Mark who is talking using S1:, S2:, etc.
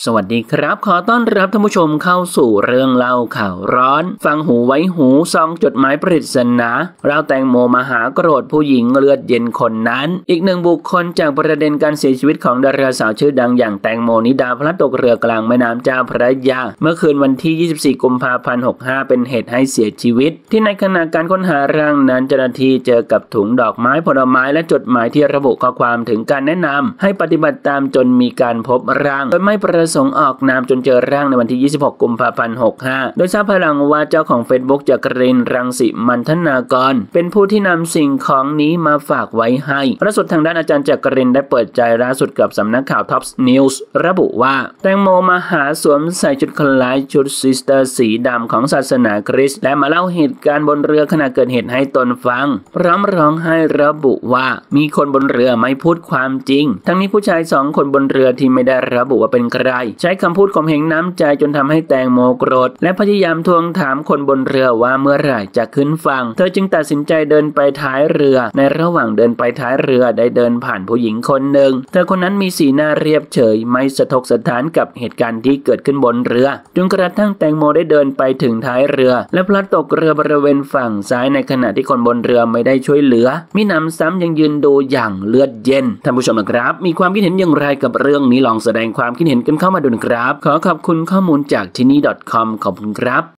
S1: สวัสดีครับขอต้อนรับท่านผู้ชมเข้าสู่เรื่องเล่าข่าวร้อนฟังหูไว้หูซองจดหมายปริศนาเราแตงโมมหาโกรธผู้หญิงเลือดเย็นคนนั้นอีกหนึ่งบุคคลจากประเด็นการเสียชีวิตของดาราสาวชื่อดังอย่างแตงโมนิดาพลัดตกเรือกลางแม่น้ำเจ้าพระยาเมื่อคืนวันที่24กุมภาพันธ์65เป็นเหตุให้เสียชีวิตที่ในขณะการค้นหาร่างนั้นเจ้าหน้าที่เจอกับถุงดอกไม้ผลไม้และจดหมายที่ระบุข้อความถึงการแนะนำให้ปฏิบัติตามจนมีการพบร่างโดยไม่ประสงค์ออกนามจนเจอร่างในวันที่26กุมภาพันธ์65โดยทราบภายหลังว่าเจ้าของ Facebook จักรินทร์รังสิมันธนากรเป็นผู้ที่นำสิ่งของนี้มาฝากไว้ให้ล่าสุดทางด้านอาจารย์จักรินทร์ได้เปิดใจล่าสุดกับสำนักข่าว Top News ระบุว่าแตงโมมาหาสวมใส่ชุดคล้ายชุดซิสเตอร์สีดำของศาสนาคริสต์และมาเล่าเหตุการณ์บนเรือขณะเกิดเหตุให้ตนฟังพร้อมร้องไห้ระบุว่ามีคนบนเรือไม่พูดความจริงทั้งนี้ผู้ชาย2คนบนเรือที่ไม่ได้ระบุว่าเป็นใครใช้คำพูดข่มเหงน้ำใจจนทำให้แตงโมโกรธและพยายามทวงถามคนบนเรือว่าเมื่อไหร่จะขึ้นฝั่งเธอจึงตัดสินใจเดินไปท้ายเรือในระหว่างเดินไปท้ายเรือได้เดินผ่านผู้หญิงคนหนึ่งเธอคนนั้นมีสีหน้าเรียบเฉยไม่สะทกสะท้านกับเหตุการณ์ที่เกิดขึ้นบนเรือจนกระทั่งแตงโมได้เดินไปถึงท้ายเรือและพลัดตกเรือบริเวณฝั่งซ้ายในขณะที่คนบนเรือไม่ได้ช่วยเหลือมิหนำซ้ำยังยืนดูอย่างเลือดเย็นท่านผู้ชมนะครับมีความคิดเห็นอย่างไรกับเรื่องนี้ลองแสดงความคิดเห็นกันเข้ามาดูนะครับขอขอบคุณข้อมูลจากที่นี่ .com ขอบคุณครับ